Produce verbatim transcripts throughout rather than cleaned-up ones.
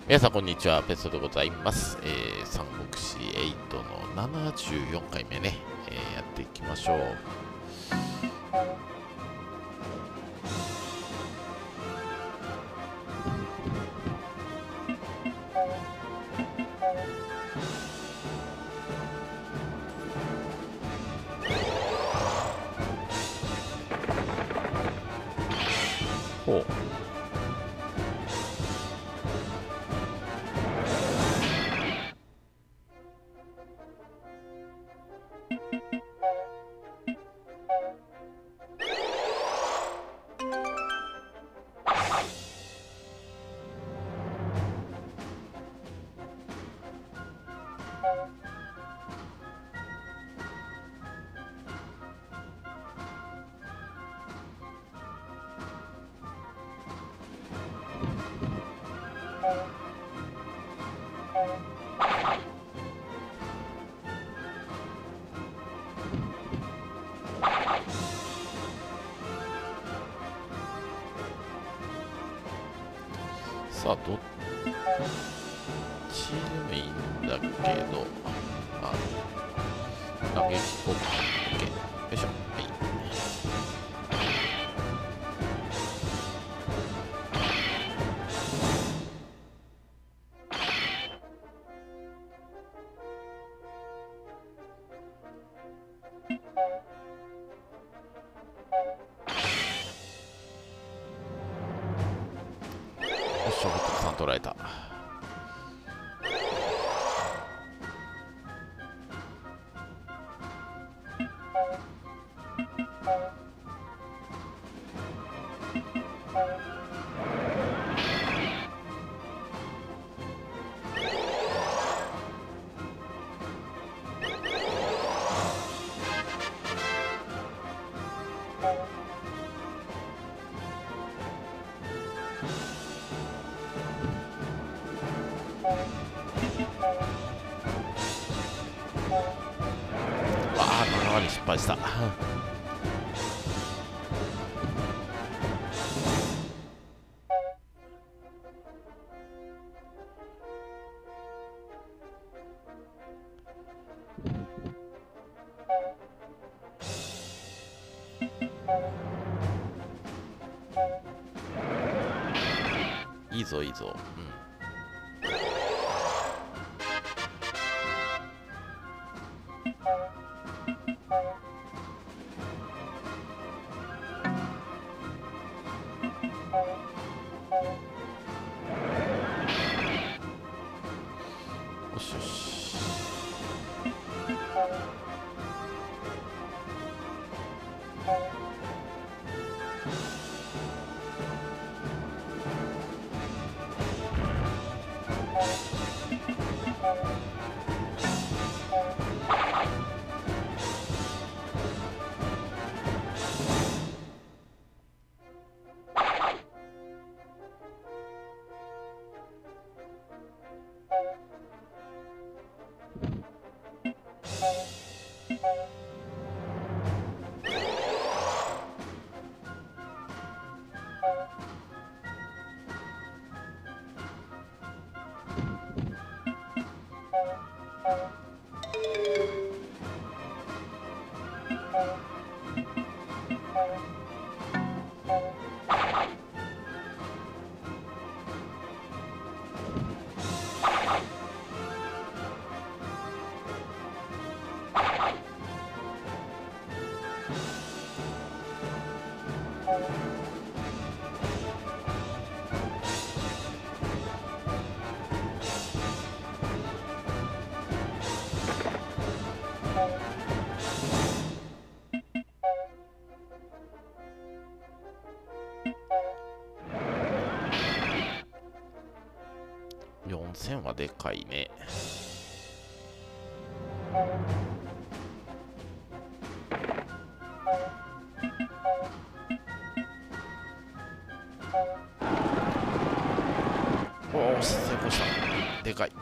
皆さんこんにちは、ペソでございます。えー、三国志エイトのななじゅうよんかいめね、えー、やっていきましょう。ほう。さあ、どっちでもいいんだけど、あ、打撃効果、OK。よいしょ。はい。よし、ほっとさん捉えた。ああ、ななわに失敗した。いいぞいいぞ。うん。よしよし。よんせんはでかいね。おお、成功した。でかい。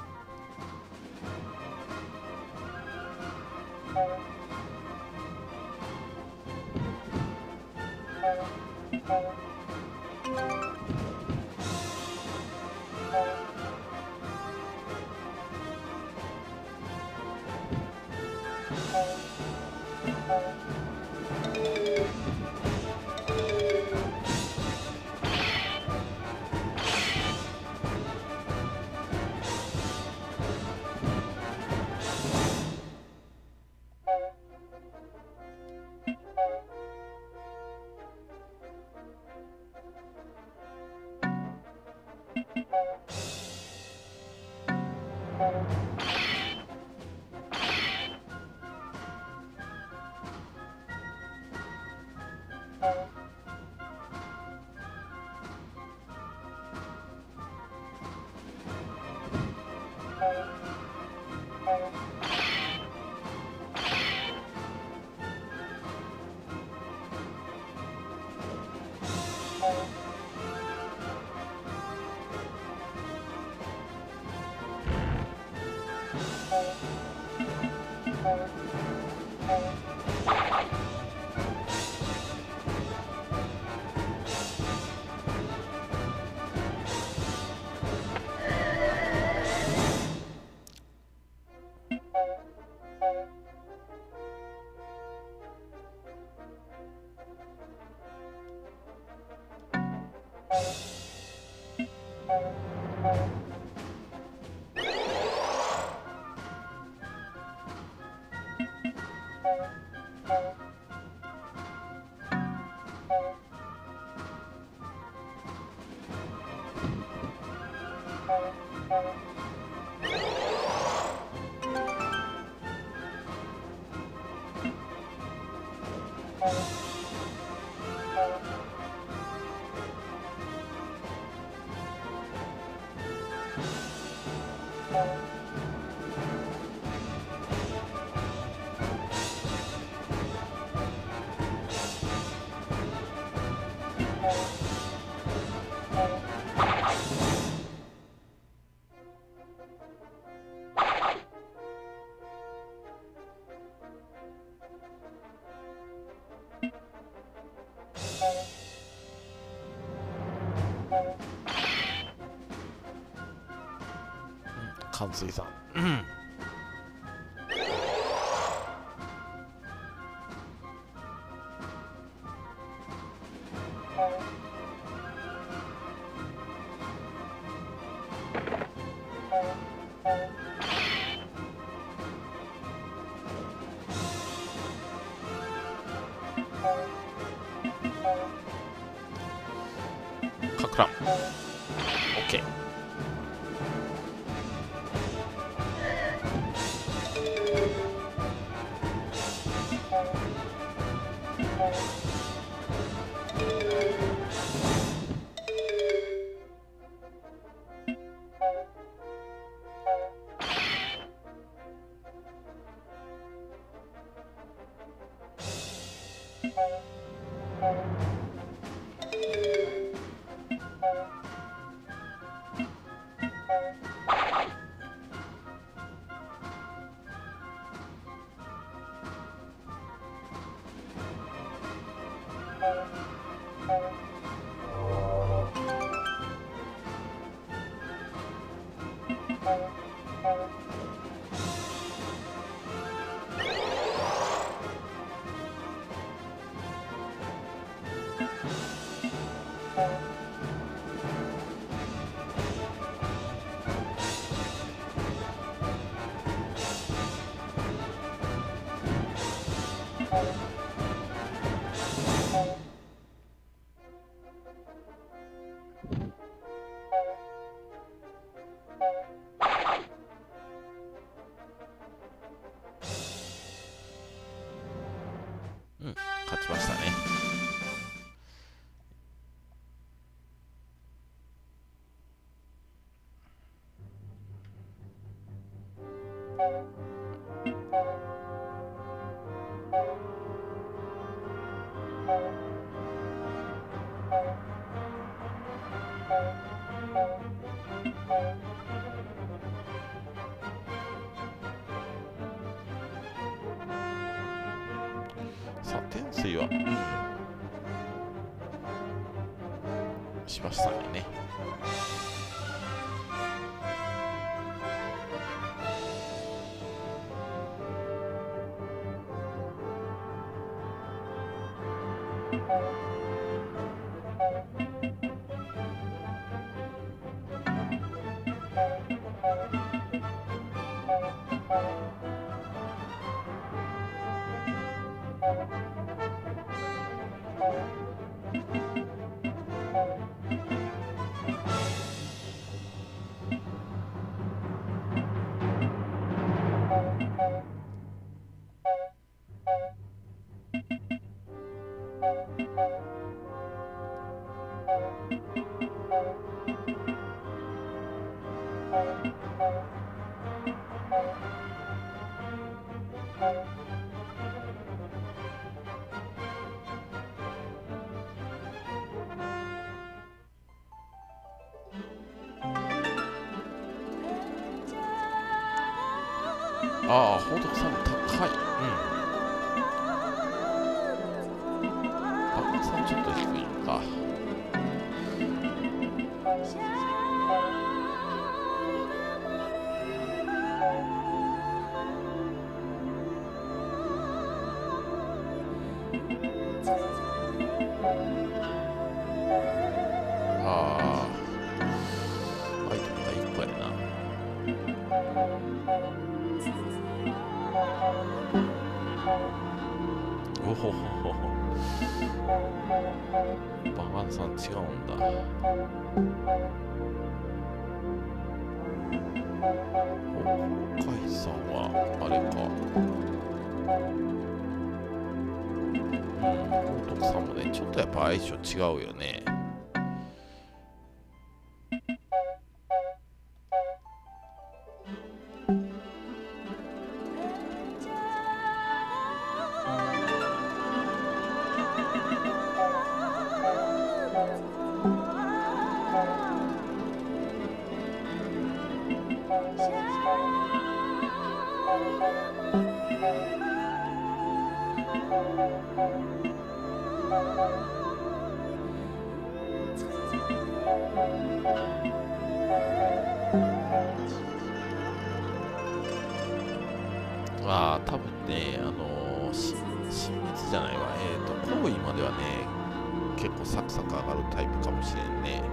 関水さん、かくらん OK。うん、勝ちましたね。さあ、天水は、うん、しましたね。 ああ、報道さんも高い。うん。バカさんちょっと低いのか。ああ、アイテムがいっこやな。おほほほほ。バカンさん違うんだ。お、カイさんはあれか。うん、報徳さんもね、ちょっとやっぱ相性違うよね。ああ、多分ね、あのー、し親密じゃないわ。えっと、行為まではね、結構サクサク上がるタイプかもしれんね。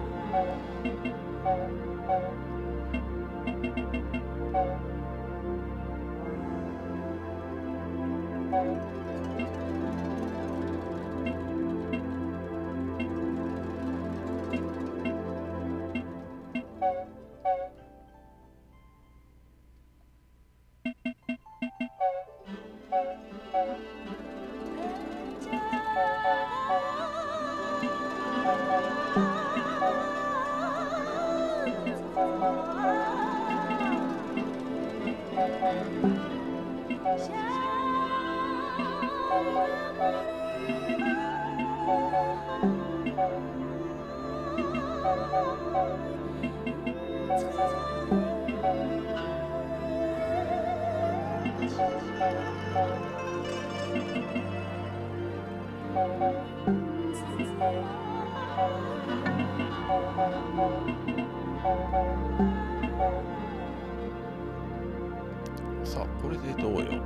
さあ、これでどうよ。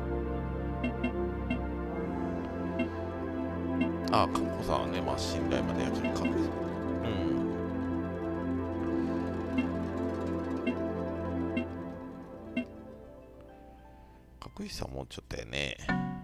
ああ、かっこさんはね、まあ信頼までやけど確実。うん。確実さもうちょっとやね。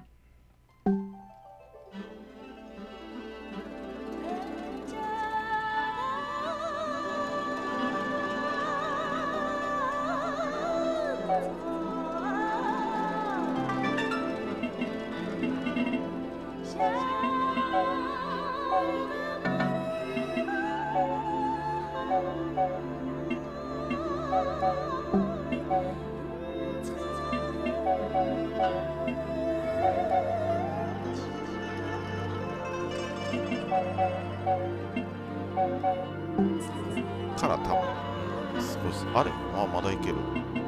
から多分、うん、少しあれあまだいける。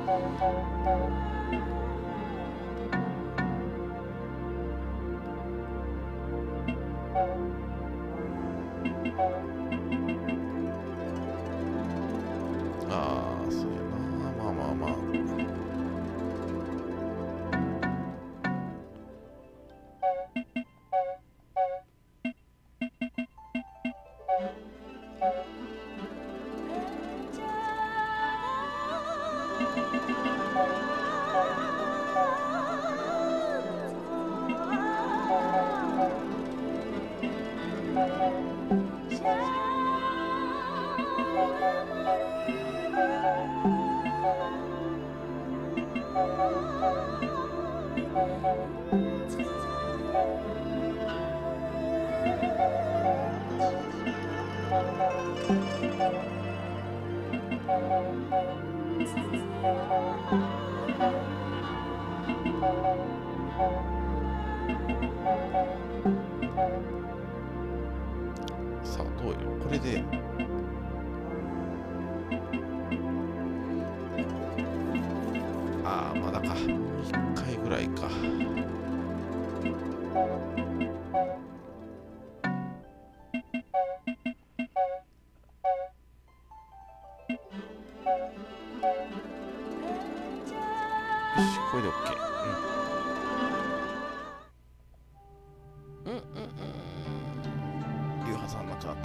ああ、そうやな。まあまあまあ。 さあどうよこれで。ああまだか、もう一回ぐらいか。よしこれで OK。 うんうんうんうん、いうはずはなかった。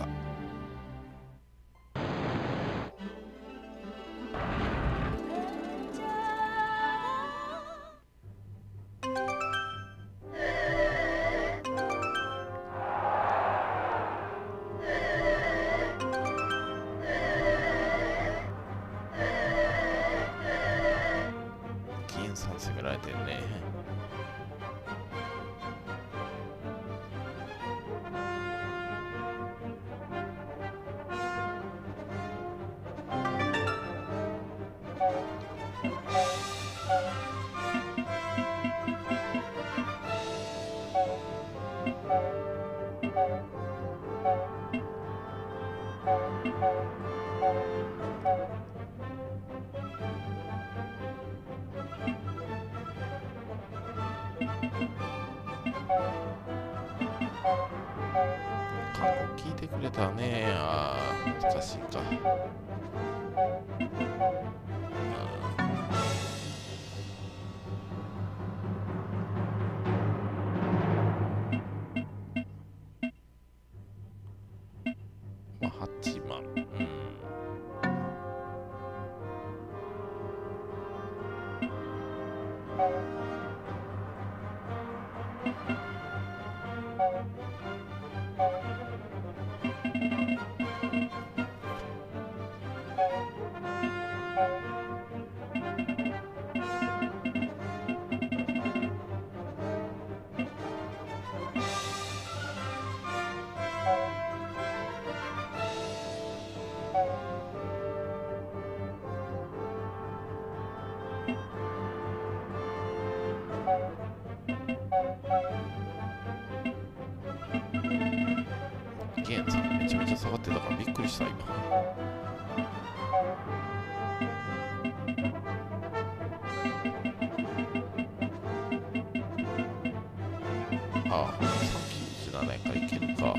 銀さん攻められてるね。韓国聞いてくれたね。ああ難しいか。まあはちまん、うん。ゲンさんめちゃめちゃ下がってたからびっくりした今。ああさんきゅうじゅうななえんからいけるか。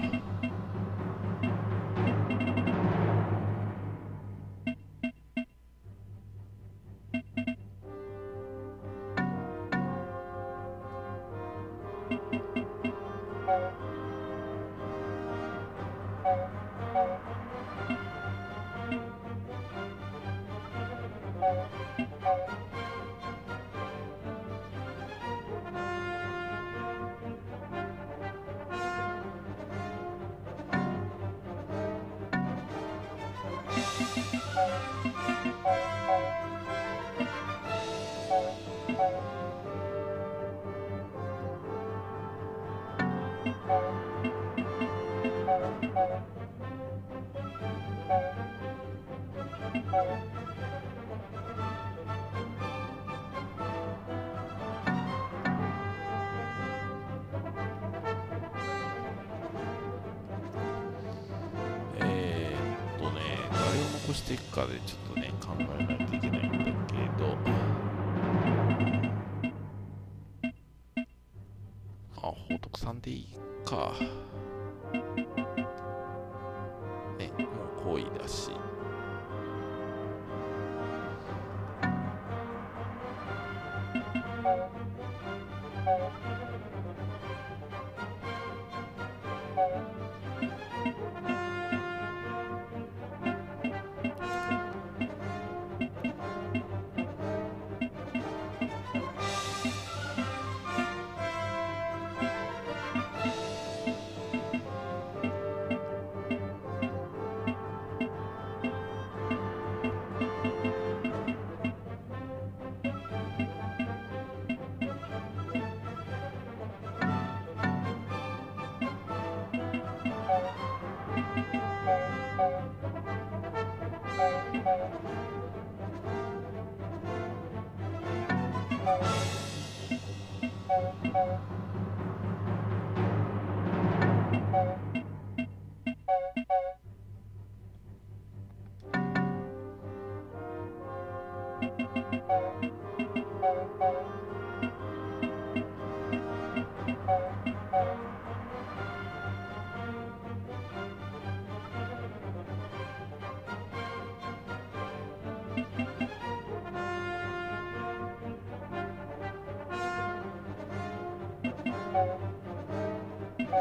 えーっとね誰を残していくかでちょっとね考えないといけないんだけど、あ報徳さんでいいかね、もう好意だし。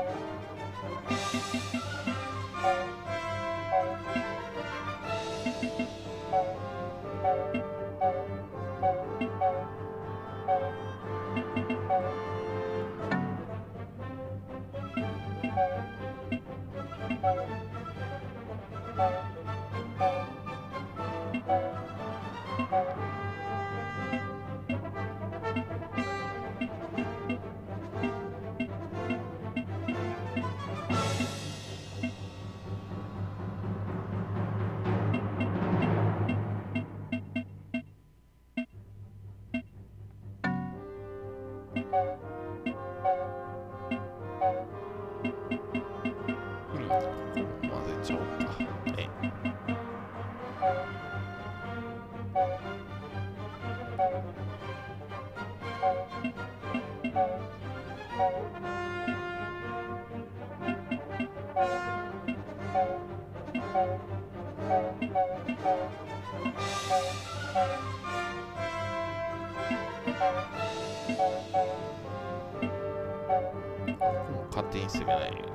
勝手に攻めないよね。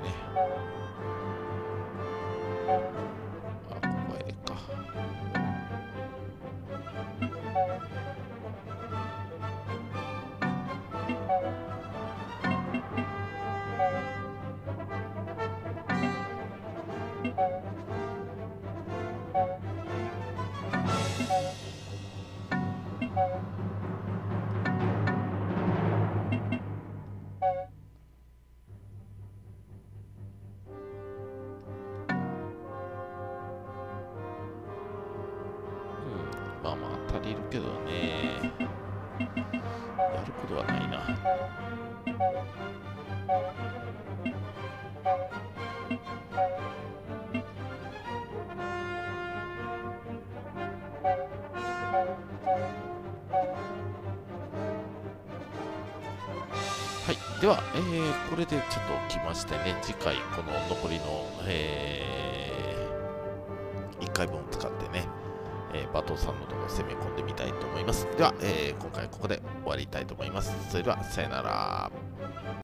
あ、ここへでか。まあまあ足りるけどね、やることはないな。はい、では、えー、これでちょっと来ましてね、次回この残りの、えー、いっかいぶん使ってね、えー、バトさんのところ攻め込んでみたいと思います。では、えー、今回ここで終わりたいと思います。それでは、さよなら。